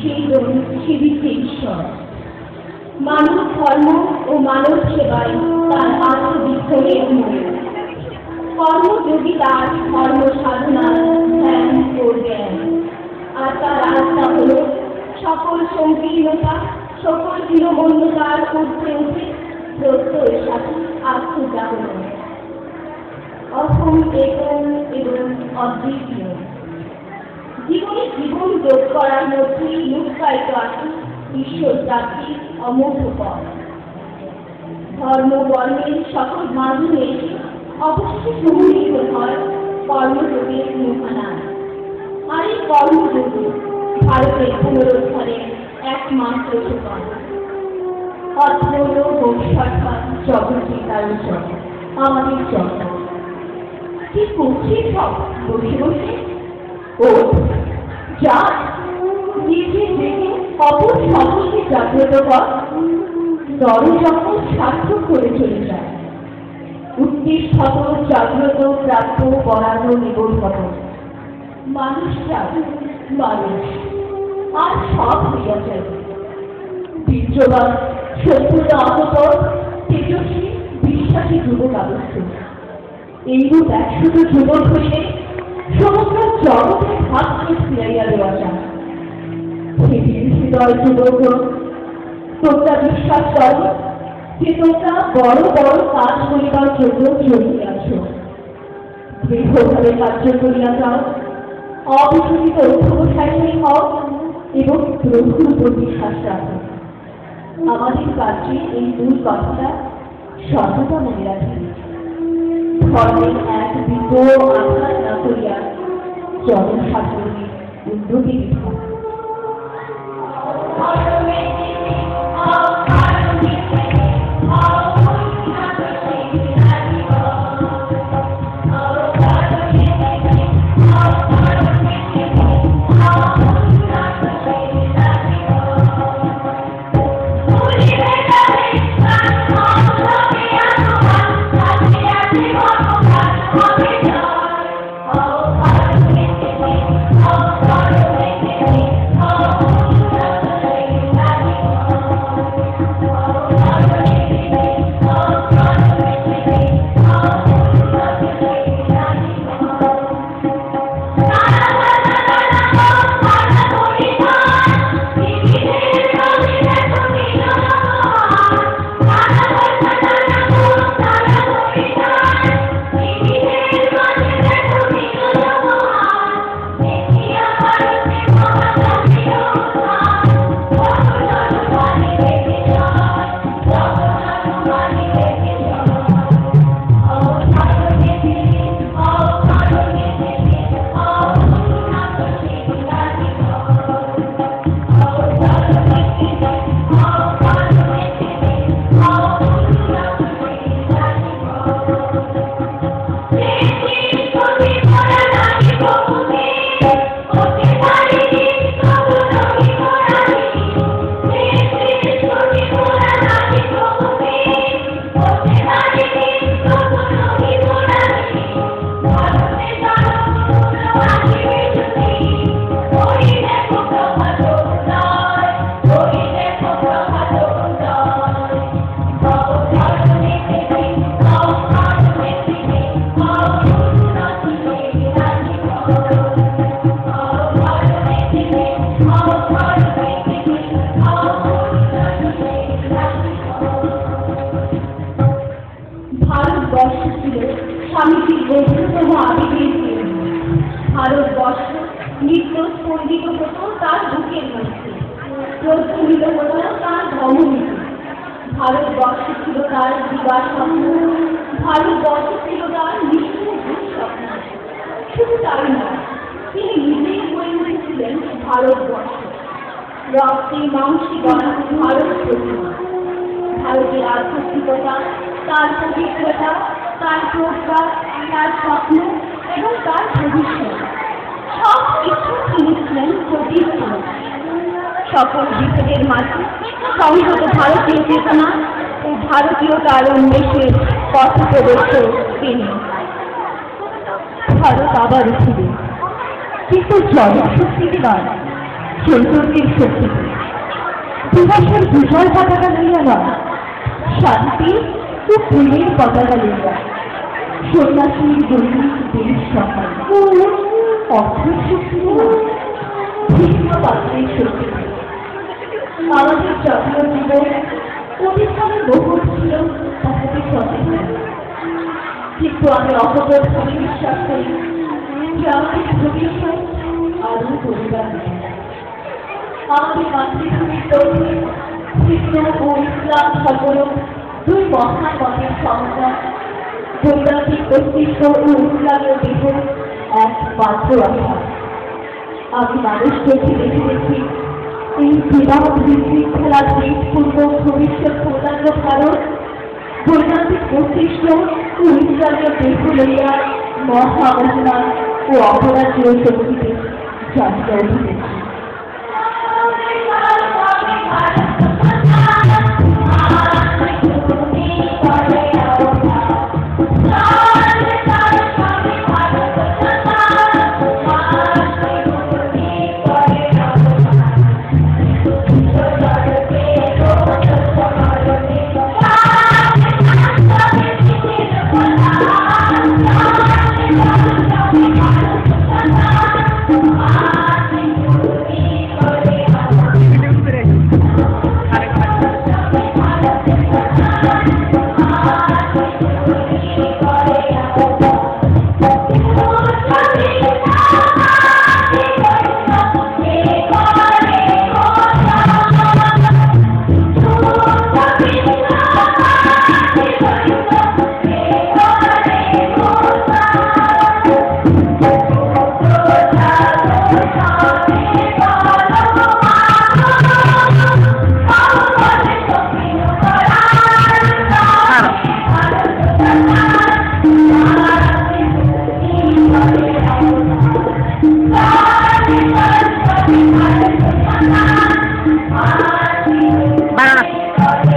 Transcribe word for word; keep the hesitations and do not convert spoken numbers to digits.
সেই সেবিছে ঈশ্বর। মানব ধর্ম ও মানব সেবায় তার আত্মবিক্ষোভের মূল। কর্মযোগী তার ধর্ম সাধনার ধ্যান করবেন, আর তার আস্থা হল সকল সংকীর্ণতা, সকল দীনবন্ধতার ঊর্ধ্বে উঠে প্রত্যয়ের সাথে আত্মজাগরণ। অসম একম এবং অদ্বিতীয় জীবনে জীবন যোগ করার মধ্যেই লুক্কায়িত আছে ঈশ্বর প্রাপ্তির অমূল্য পথ। ধর্ম বর্ণের সকল মাধ্যমে এসে অবশ্যই সমন্বিত হয় কর্মযোগের মোহনায়। আর এই কর্মযোগ ভারতের পুনরুদ্ধারের একমাত্র উপায়। অথর্ব বৈশাখা জগতের কারণ আমাদের জগৎ কি করছে সব বসে বসে? ও যা নিজে জেগে অপর সকলকে জাগ্রত কর, দল যখন সার্থক করে চলে যায়। উদ্দেশ্যত জাগ্রত প্রাপ্য বরানো নিবন্ধত মানুষরা মানুষ আর সব হইয়া যায়। বীর্যবান সভ্যতা অতপর তেজস্বী বিশ্বাসী যুবক আবশ্যক। এইরূপ একশত যুবক হইলে সমগ্র জগতের হাতকে ফিরাইয়া দেওয়া যায়। হৃদয় যুবক, তোমরা বিশ্বাস করো যে তোমরা বড় বড় কাজ করিবার জন্য চলিয়ে আছো। দৃঢ়ভাবে কার্য করিয়া যাও, অবিচলিত অধ্যবসায়ী হও এবং প্রভুর উপর বিশ্বাস রাখো। আমাদের কাছে এই দুই কথাটা সর্বদা মনে রাখি। ধর্মের এক বিপুল আঘাত না করিয়া জনসাধারণের উন্নতি বিধান। ভারতবর্ষ নৃত্য স্পন্দিত হতো তার বুকের মধ্যে, প্রজ্বলিত হতো তার ধমনীতে। ভারতবর্ষ ছিল তার দিবা স্বপ্ন, ভারতবর্ষ ছিল তার নিষ্ঠুর দুঃস্বপ্ন। শুধু তাই নয়, তিনি নিজেই হয়ে উঠেছিলেন ভারতবর্ষ। রক্তে মাংসে গড়া ভারত প্রতিমা। ভারতের আধ্যাত্মিকতা, তার পবিত্রতা, তার প্রজ্ঞা, তার স্বপ্ন এবং তার ভবিষ্যৎ সব কিছু তিনি ছিলেন প্রতিষ্ঠিত। সকল বিভেদের মাঝে সংহত ভারতীয় চেতনা ও ভারতীয়তার উন্মেষের পথ প্রদর্শক তিনি। ভারত আবার উঠিবে, কিন্তু জনশক্তিতে নয়, চৈতন্যের শক্তি দিবসের বিজয় পতাকা লইয়া নয়, শান্তি ও প্রেমের পতাকা লইয়া সন্ন্যাসীর দৈনিক দেশ সকাল অর্থের শক্তি ভিক্ষা পাত্রের শক্তি। আমাদের যত্ন জীবন অতিক্রমে বহু ছিল তাহাকে সচেতন, কিন্তু আমি অকপটভাবে বিশ্বাস করি যে আমাদের ভবিষ্যৎ আরো পরিবার নেই। আমাদের মাতৃভূমির দক্ষিণ হিন্দু ও ইসলাম ধর্ম দুই মহান মতের সংগ্রাম, বৈদান্তিক অস্তিত্ব ও ইসলামের দেহ একমাত্র আশা। আমি মানুষকে ফিরে ফিরেছি এই বিবাহ ভিত্তিক খেলার দেশপূর্ব ভবিষ্যৎ প্রদান্য ভারত বৈদান্তিক অস্তিত্ব ও ইসলামের দেহ লইয়া মহা অভিমান ও অপরাজীয় শক্তিতে জাতীয় উঠেছি। Banana.